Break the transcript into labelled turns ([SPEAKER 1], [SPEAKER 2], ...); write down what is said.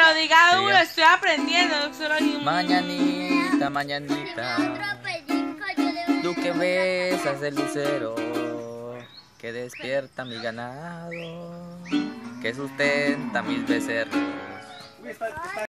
[SPEAKER 1] lo diga uno, estoy aprendiendo. Solo hay un...
[SPEAKER 2] Mañanita, mañanita, tú que besas el lucero, que despierta mi ganado, que sustenta mis becerros.